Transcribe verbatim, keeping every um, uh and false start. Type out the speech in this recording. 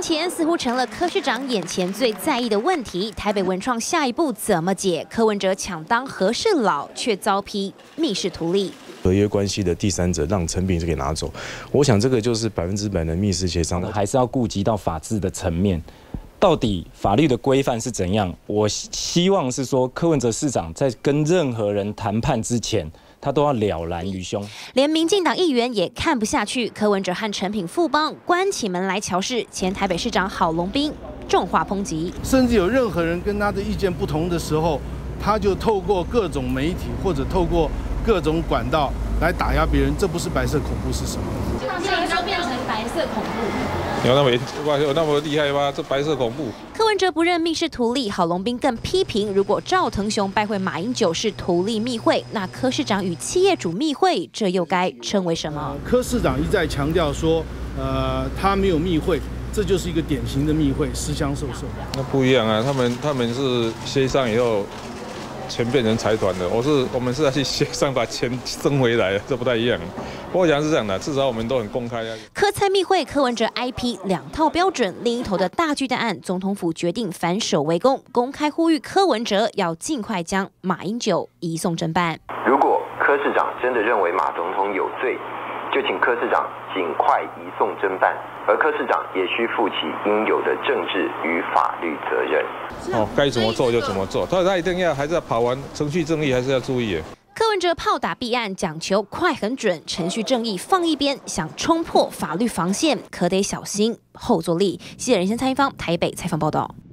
钱似乎成了柯市长眼前最在意的问题。台北文创下一步怎么解？柯文哲抢当和事佬，却遭批密室图利。 合约关系的第三者让成品给拿走，我想这个就是百分之百的密室协商， 还是要顾及到法治的层面。到底法律的规范是怎样？我希望是说，柯文哲市长在跟任何人谈判之前，他都要了然于胸。 连民进党议员也看不下去，柯文哲和陈品富邦关起门来瞧事，前台北市长郝龙斌重话抨击， 甚至有任何人跟他的意见不同的时候，他就透过各种媒体或者透过 各种管道来打压别人，这不是白色恐怖是什么？ 现在就变成白色恐怖。 有那么有那么厉害吗？这白色恐怖。 柯文哲不认密室图利，郝龙斌更批评，如果赵腾雄拜会马英九是图利密会，那柯市长与企业主密会，这又该称为什么？ 柯市长一再强调说，呃，他没有密会。 这就是一个典型的密会，私相授受。 那不一样啊，他们他们是协商以后，钱变成财团的，我是我们是要去协商把钱争回来，这不太一样。我想是这样的，至少我们都很公开啊。 柯蔡密会，柯文哲 I P 两套标准，另一头的大巨蛋案，总统府决定反守为攻，公开呼吁柯文哲要尽快将马英九移送侦办。 如果柯市长真的认为马总统有罪， 就请柯市长尽快移送侦办，而柯市长也需负起应有的政治与法律责任。 哦，该怎么做就怎么做，他他一定要还是要跑完程序正义，还是要注意。 柯文哲炮打弊案，讲求快很准，程序正义放一边，想冲破法律防线，可得小心后坐力。记者人先蔡一方台北采访报道。